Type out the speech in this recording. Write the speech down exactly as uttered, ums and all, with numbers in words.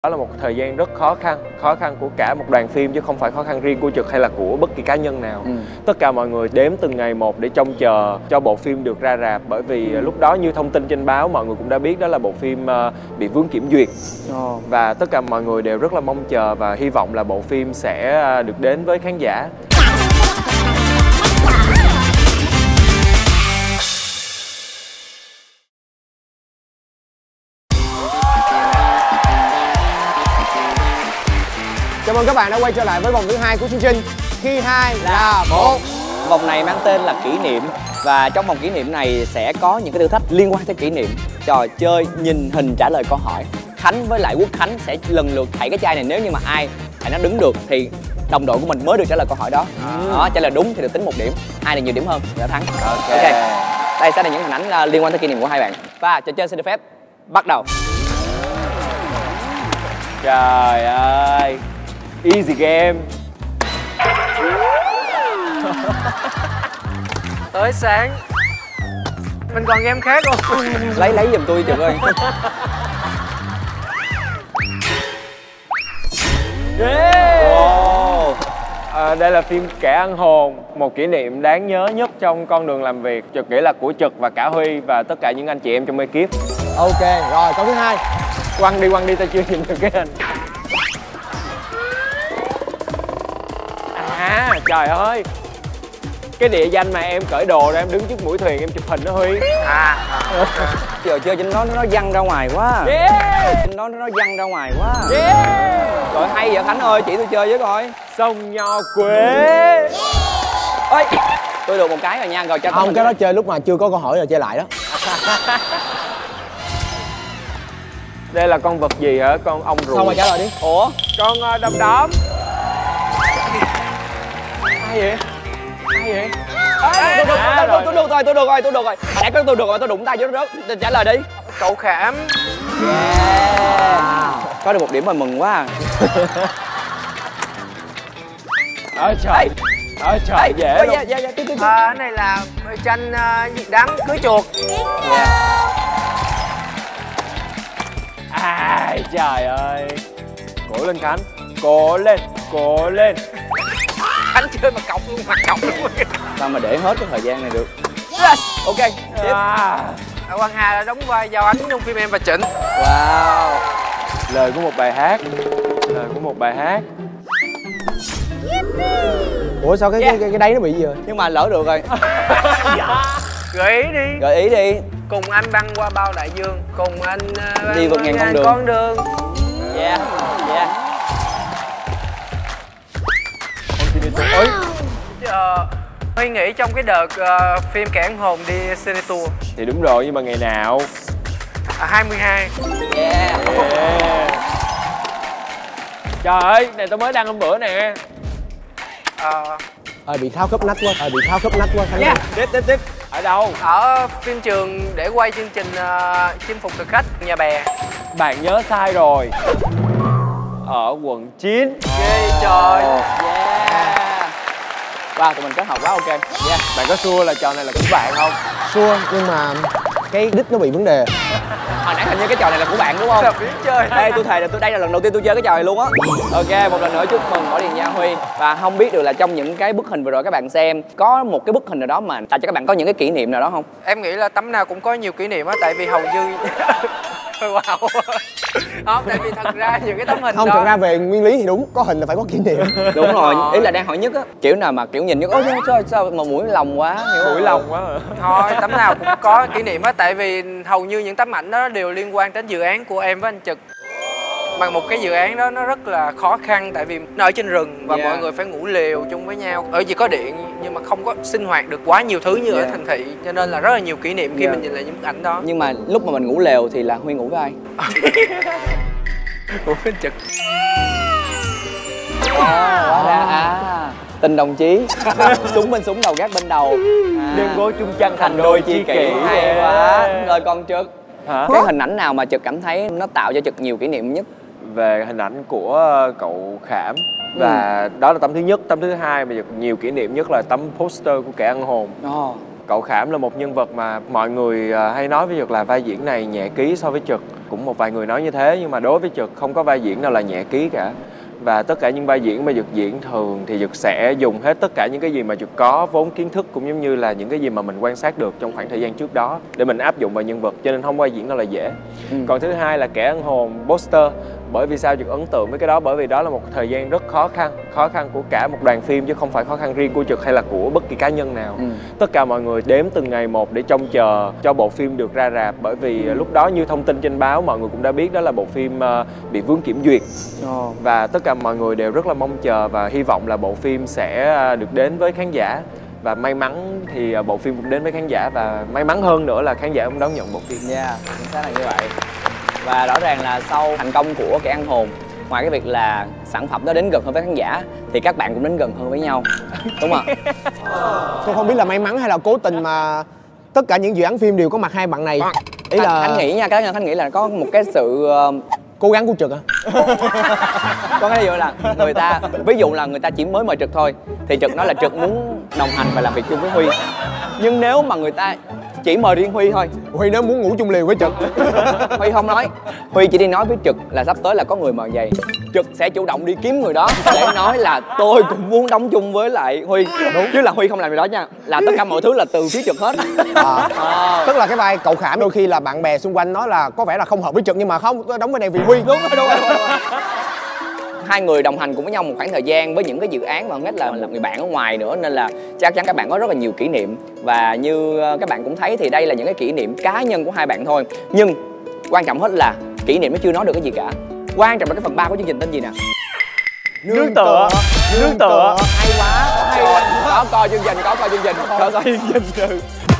Đó là một thời gian rất khó khăn, khó khăn của cả một đoàn phim chứ không phải khó khăn riêng của Trực hay là của bất kỳ cá nhân nào. Ừ. Tất cả mọi người đếm từng ngày một để trông chờ cho bộ phim được ra rạp, bởi vì lúc đó như thông tin trên báo mọi người cũng đã biết đó là bộ phim bị vướng kiểm duyệt. Oh. Và tất cả mọi người đều rất là mong chờ và hy vọng là bộ phim sẽ được đến với khán giả. Chào mừng các bạn đã quay trở lại với vòng thứ hai của chương trình Khi hai là một. Vòng này mang tên là kỷ niệm. Và trong vòng kỷ niệm này sẽ có những cái thử thách liên quan tới kỷ niệm. Trò chơi nhìn hình trả lời câu hỏi. Khánh với lại Quốc Khánh sẽ lần lượt thảy cái chai này. Nếu như mà ai thảy nó đứng được thì đồng đội của mình mới được trả lời câu hỏi đó. à. Đó, trả lời đúng thì được tính một điểm. Ai được nhiều điểm hơn thì đã thắng. Ok, okay. Đây sẽ là những hình ảnh liên quan tới kỷ niệm của hai bạn. Và trò chơi xin được phép bắt đầu. Trời ơi, easy game. Tới sáng mình còn game khác không? lấy lấy giùm tôi Trực ơi. Yeah. Wow. À, đây là phim Kẻ Ăn Hồn, một kỷ niệm đáng nhớ nhất trong con đường làm việc. Trực nghĩ là của Trực và cả Huy và tất cả những anh chị em trong ekip. Ok, rồi câu thứ hai. Quăng đi, quăng đi, tao chưa nhìn được cái hình. À, trời ơi, cái địa danh mà em cởi đồ ra em đứng trước mũi thuyền em chụp hình đó Huy. À, à. Giờ chơi trên nó nó văng ra ngoài quá. Yeah. Trên nó nó văng ra ngoài quá. Yeah. Rồi hay vậy Khánh ơi, chỉ tôi chơi với coi. Sông Nho Quế. Ơi, tôi được một cái rồi nha, rồi cho không, cái đó chơi lúc mà chưa có câu hỏi rồi chơi lại đó. Đây là con vật gì hả? Con ong ruồi. Xong rồi trả lời đi. Ủa? Con uh, đom đóm. Ai vậy? Ai vậy? Tôi được rồi, tôi được rồi, tôi được rồi, tôi được rồi. Hồi nãy tôi được rồi, tôi đụng tay vô nó rớt. Trả lời đi. Cậu Khảm. Yeah. Có được một điểm mà mừng quá. Ôi trời. Ôi trời, dễ luôn. Dạ, dạ, dạ, tiếp, tiếp, tiếp. À, cái này là tranh uh, đám cưới chuột. Yeah. Ai trời ơi. Cố lên Khánh. Cố lên, cố lên. Khánh chơi mà cọc luôn, mặt cọc luôn. Sao mà để hết cái thời gian này được. Yes. Ok, tiếp. À. Quang Hà đã đóng vai Giao Ánh trong phim Em và Trịnh. Wow. Lời của một bài hát. Lời của một bài hát. Ủa sao cái, yeah. cái, cái đấy nó bị gì rồi? Nhưng mà lỡ được rồi. Dạ. Gợi ý đi. Gợi ý đi. Cùng anh băng qua bao đại dương. Cùng anh uh, đi vượt ngàn con đường. con đường. Yeah, yeah. Ôi. Ờ, Huy nghĩ trong cái đợt uh, phim Kẻ Ăn Hồn đi Cine Tour. Thì đúng rồi, nhưng mà ngày nào? À, hai mươi hai. Yeah. Yeah. Trời ơi, này tôi mới đăng hôm bữa nè. Ờ Ờ bị tháo khớp nách quá, ờ bị tháo khớp nách quá. Yeah. Tiếp, tiếp, tiếp. Ở đâu? Ở phim trường để quay chương trình uh, chinh phục thực khách Nhà Bè. Bạn nhớ sai rồi. Ở quận chín. Ghê trời. Yeah. Wow, tụi mình kết hợp quá ok. Yeah. Bạn có xua là trò này là của bạn không? Xua, nhưng mà cái đích nó bị vấn đề. Hồi nãy hình như cái trò này là của bạn đúng không? Là biết chơi. Đây tôi thề là tôi đây là lần đầu tiên tôi chơi cái trò này luôn á. Ok, một lần nữa chúc mừng Võ Điền Gia Huy. Và không biết được là trong những cái bức hình vừa rồi các bạn xem có một cái bức hình nào đó mà tạo cho các bạn có những cái kỷ niệm nào đó không? Em nghĩ là tấm nào cũng có nhiều kỷ niệm á, tại vì hầu như wow. Không, tại vì thật ra những cái tấm hình không đó... thật ra về nguyên lý thì đúng, có hình là phải có kỷ niệm. Đúng rồi, ý là đang hỏi nhất á, kiểu nào mà kiểu nhìn nhất ôi sao sao mà mũi lòng quá, hiểu mũi lòng quá hả? Thôi tấm nào cũng có kỷ niệm á, tại vì hầu như những tấm ảnh đó đều liên quan đến dự án của em với anh Trực. Mà một cái dự án đó nó rất là khó khăn, tại vì nó ở trên rừng và yeah. mọi người phải ngủ lều chung với nhau. Ở chỉ có điện nhưng mà không có sinh hoạt được quá nhiều thứ như yeah. ở thành thị, cho nên là rất là nhiều kỷ niệm khi yeah. mình nhìn lại những bức ảnh đó. Nhưng mà lúc mà mình ngủ lều thì là Huy ngủ với ai? Ngủ với Trực. À, hóa ra à tình đồng chí. Súng bên súng đầu gác bên đầu. À. Đêm gối chung chăn thành đôi chi kỷ. Hay quá. Rồi còn Trực, hả? Cái hình ảnh nào mà Trực cảm thấy nó tạo cho Trực nhiều kỷ niệm nhất? Về hình ảnh của cậu Khảm. Và ừ. đó là tấm thứ nhất. Tấm thứ hai mà Trực nhiều kỷ niệm nhất là tấm poster của Kẻ Ăn Hồn. Oh. Cậu Khảm là một nhân vật mà mọi người hay nói với Trực là vai diễn này nhẹ ký so với Trực. Cũng một vài người nói như thế, nhưng mà đối với Trực không có vai diễn nào là nhẹ ký cả. Và tất cả những vai diễn mà Trực diễn thường thì Trực sẽ dùng hết tất cả những cái gì mà Trực có, vốn kiến thức cũng giống như là những cái gì mà mình quan sát được trong khoảng thời gian trước đó để mình áp dụng vào nhân vật, cho nên không vai diễn đâu là dễ. Ừ. Còn thứ hai là Kẻ Ân Hồn, poster. Bởi vì sao Trực ấn tượng với cái đó? Bởi vì đó là một thời gian rất khó khăn, khó khăn của cả một đoàn phim chứ không phải khó khăn riêng của Trực hay là của bất kỳ cá nhân nào. Ừ. Tất cả mọi người đếm từng ngày một để trông chờ cho bộ phim được ra rạp, bởi vì ừ. lúc đó như thông tin trên báo mọi người cũng đã biết đó là bộ phim uh, bị vướng kiểm duyệt. Oh. Và tất cả mọi người đều rất là mong chờ và hy vọng là bộ phim sẽ được đến với khán giả. Và may mắn thì bộ phim cũng đến với khán giả, và may mắn hơn nữa là khán giả cũng đón nhận bộ phim. Dạ, yeah, chính xác là như vậy. Và rõ ràng là sau thành công của Kẻ Ăn Hồn, ngoài cái việc là sản phẩm đó đến gần hơn với khán giả thì các bạn cũng đến gần hơn với nhau, đúng không ạ? Tôi không biết là may mắn hay là cố tình mà tất cả những dự án phim đều có mặt hai bạn này. Ý là Khánh nghĩ nha, cá nhân Khánh nghĩ là có một cái sự uh... cố gắng của Trực à? Có cái điều là người ta, ví dụ là người ta chỉ mới mời Trực thôi thì Trực nói là Trực muốn đồng hành và làm việc chung với Huy. Nhưng nếu mà người ta chỉ mời riêng Huy thôi, Huy nếu muốn ngủ chung liều với Trực, Huy không nói. Huy chỉ đi nói với Trực là sắp tới là có người mời vậy, Trực sẽ chủ động đi kiếm người đó để nói là tôi cũng muốn đóng chung với lại Huy. Đúng. Chứ là Huy không làm gì đó nha, là tất cả mọi thứ là từ phía Trực hết. À, à. Tức là cái vai Cậu Khảm đôi khi là bạn bè xung quanh nói là có vẻ là không hợp với Trực, nhưng mà không, tôi đóng vai này vì Huy. Đúng rồi, đúng rồi, đúng rồi. Hai người đồng hành cùng với nhau một khoảng thời gian với những cái dự án mà hết là là người bạn ở ngoài nữa, nên là chắc chắn các bạn có rất là nhiều kỷ niệm. Và như các bạn cũng thấy thì đây là những cái kỷ niệm cá nhân của hai bạn thôi, nhưng quan trọng hết là kỷ niệm nó chưa nói được cái gì cả. Quan trọng là cái phần ba của chương trình tên gì nè? Nương tựa. Nương tựa. Hay quá, hay quá. Có coi chương trình, có coi chương trình, có coi chương trình.